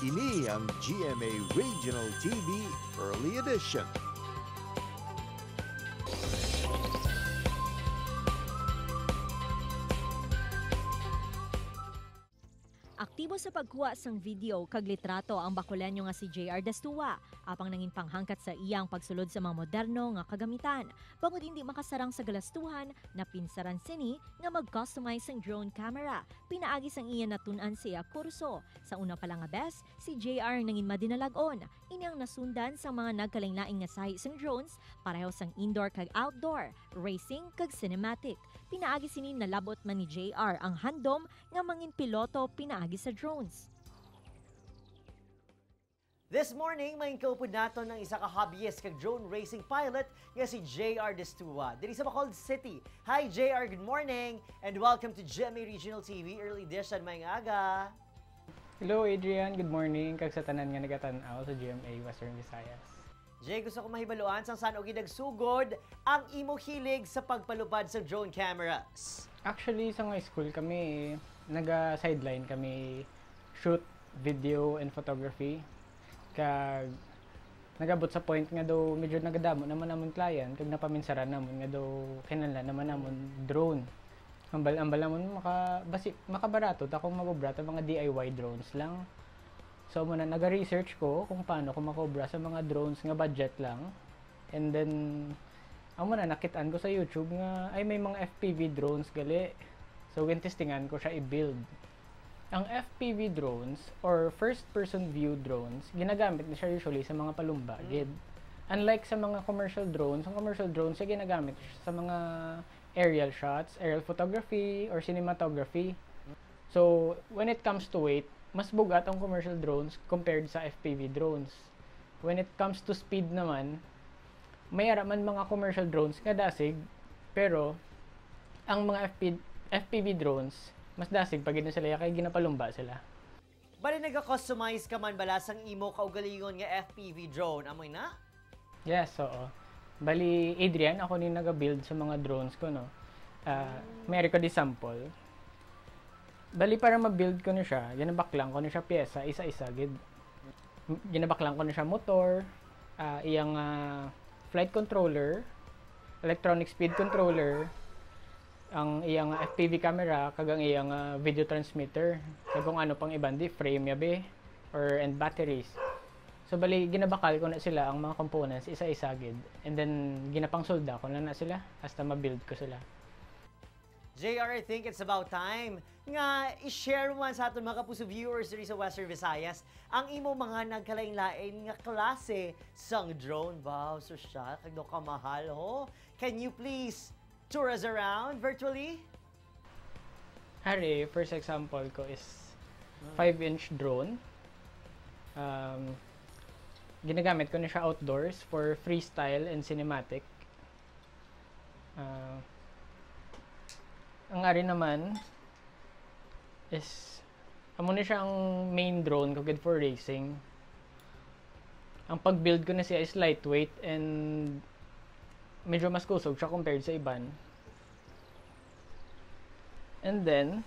Ini ang GMA Regional TV Early Edition. Aktibo sa pagkuha sang video kag litrato ang Bacoleno nga si JR Dastua, apang nangin panghangkat sa iyang pagsulod sa mga moderno nga kagamitan. Bangod hindi makasarang sa galastuhan, napinsaran sini nga mag-customize ang drone camera. Pinaagi sang iya natun-an siya kurso. Sa una pa lang nga best, si JR nangin madinalagon. Inyang nasundan sa mga nagkalain-laing nga sahi sang drones, pareho sang indoor kag outdoor, racing kag cinematic. Pinaagi sini nalabot man ni JR ang handom nga mangin piloto pinaagi sa drones. This morning, may kaupod nato ng isa ka hobbyist kag drone racing pilot nga si JR Dastua diri sa Bacolod City. Hi JR, good morning and welcome to GMA Regional TV Early Edition may aga. Hello Adrian, good morning kag sa tanan nga nagatan-aw sa GMA Western Visayas. Jay, gusto ko mahibaluan sang saan og nagsugod ang imo hilig sa pagpalupad sa drone cameras. Actually, sa high school kami, naga-sideline kami shoot video and photography. Kag nagabot sa point nga daw medyo nagadamo naman namon client kag napaminsaran namon nga daw kinahanglan naman namon drone. Ambal namon makabarato ta kung makobra ta mga DIY drones lang. So muna naga-research ko kung paano ko makobra sa mga drones nga budget lang. And then amo na nakitaan ko sa YouTube nga ay may mga FPV drones gali. So testingan ko siya i-build. Ang FPV drones or first person view drones, ginagamit na siya usually sa mga palumba. Unlike sa mga commercial drones, ang commercial drones ay ginagamit sa mga aerial shots, aerial photography or cinematography. So when it comes to weight, mas bugat ang commercial drones compared sa FPV drones. When it comes to speed naman, may araman mga commercial drones nga dasig, pero ang mga FPV drones, mas dasig pag sila kay ginapalumba sila. Bali naga-customize ka man bala sang imo kaugalingon nga FPV drone, amoy na? Yes, oo. Bali, Adrian, ako ni naga-build sa mga drones ko, no. May ko di sample. Bali, para ma-build ko na siya, ginabaklang ko na siya pyesa, isa-isa, ginabaklang ko na siya motor, iyang flight controller, electronic speed controller, ang iyang FPV camera, kag ang iyang video transmitter, kag kung ano pang ibandi, frame yabe, and batteries. So bali, ginabakal ko na sila ang mga components, isa-isa gid, and then ginapang solda ko na sila, hasta ma-build ko sila. JR, I think it's about time nga i-share man sa aton mga kapuso viewers diri sa Western Visayas ang imo mga nagkalain-lain nga klase sang drone. Wow, so siya, kagdo ka mahal ho. Can you please tour us around virtually? Hari, first example ko is 5-inch drone. Ginagamit ko na siya outdoors for freestyle and cinematic. Ang ari naman is amo na siya ang main drone ko good for racing. Ang pag-build ko na siya is lightweight and medyo mas kusog siya compared sa iban. And then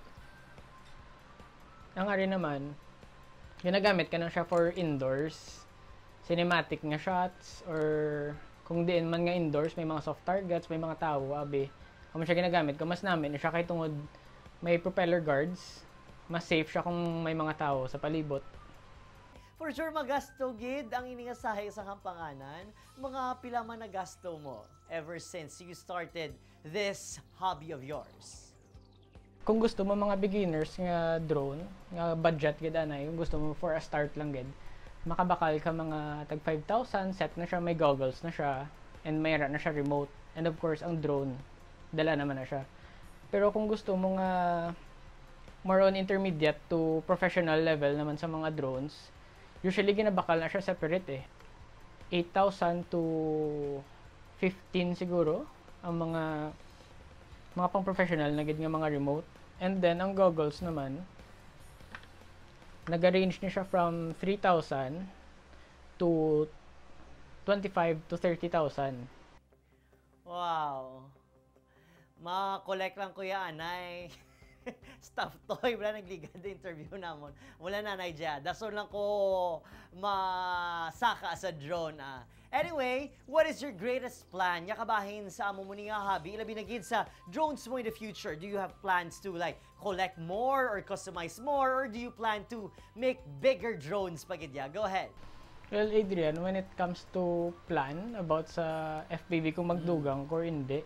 ang ari naman ginagamit ka na siya for indoors, cinematic nga shots, or kung diin man nga indoors may mga soft targets, may mga tao abi. Kung siya ginagamit ko, mas namin siya kay tungod may propeller guards, mas safe siya kung may mga tao sa palibot. For sure magasto gid ang iningasahe sa kampanganan. Mga pila man nagasto mo ever since you started this hobby of yours? Kung gusto mo mga beginners nga drone, nga budget gid anay, kung gusto mo for a start lang gid, makabakal ka mga tag 5,000, set na siya, may goggles na siya, and mayra na siya remote. And of course, ang drone dala naman na siya. Pero kung gusto mo nga more on intermediate to professional level naman sa mga drones, usually ginabakal na siya separate 8,000 to 15 siguro ang mga pang professional na gid nga mga remote. And then ang goggles naman nag-range niya siya from 3,000 to 25 to 30,000. Wow. Ma-collect lang kuya anay. Stuffed toy, wala nagligad interview namon. Wala na naidya. Dason lang ko masaka sa drone. Anyway, what is your greatest plan? Nya kabahin sa amo mo nga hobby, ilabi na gid sa drones mo in the future. Do you have plans to like collect more or customize more, or do you plan to make bigger drones pagidya? Go ahead. Well, Adrian, when it comes to plan about sa FPV kung magdugang ko or hindi,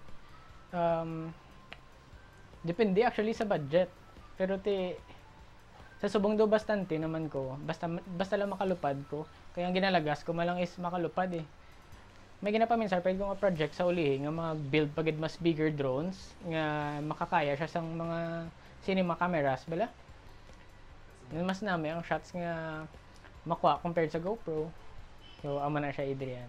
depende actually sa budget. Pero sa subong do bastante naman ko, basta lang makalupad ko. Kaya ang ginalagas ko malang is makalupad eh. May ginapaminsan pwede kong project sa ulihin nga mga build pagid mas bigger drones nga makakaya siya sang mga cinema cameras bala. Mas nami ang shots nga makuha compared sa GoPro. So ama na siya, Adrian.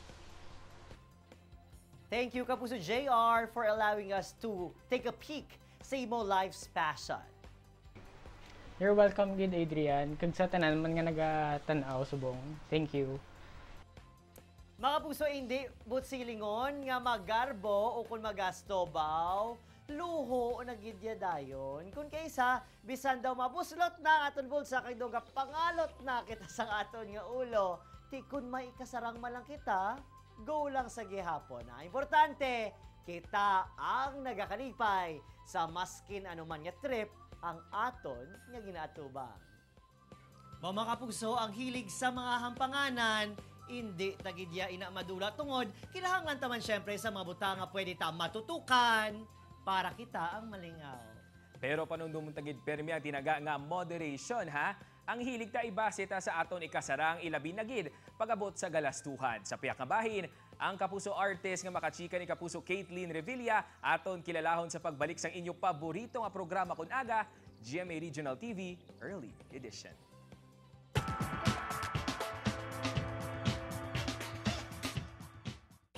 Thank you, Kapuso JR, for allowing us to take a peek sa imo life's passion. You're welcome, good Adrian. Kag sa tanan man nga nagatanaw subong. Thank you. Mga puso, hindi but silingon nga magarbo o kung magastobaw, luho o nagidya dayon. Kung kaysa, bisan daw mabuslot na aton bulsa kay dong pangalot na kita sa aton nga ulo, ti kun may ikasarang malang kita, go lang sa gihapon. Importante, kita ang nagakalipay sa maskin anuman nga trip ang aton nga ginaatubang. Mga kapuso, ang hilig sa mga hampanganan, hindi tagidya ina madula tungod, kinahanglan taman syempre sa mga buta nga pwede ta matutukan para kita ang malingaw. Pero panundong tagid permi ang tinaga nga moderation ha. Ang hilig ta ibase ta sa aton ikasarang ilabi na gid pagabot sa galastuhan. Sa piyak nga bahin, ang Kapuso artist nga makachika ni Kapuso Caitlyn Revilla aton kilalahon sa pagbalik sang inyo paborito nga programa kun aga, GMA Regional TV Early Edition.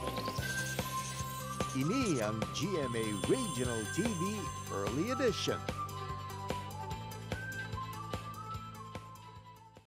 Ini ang GMA Regional TV Early Edition.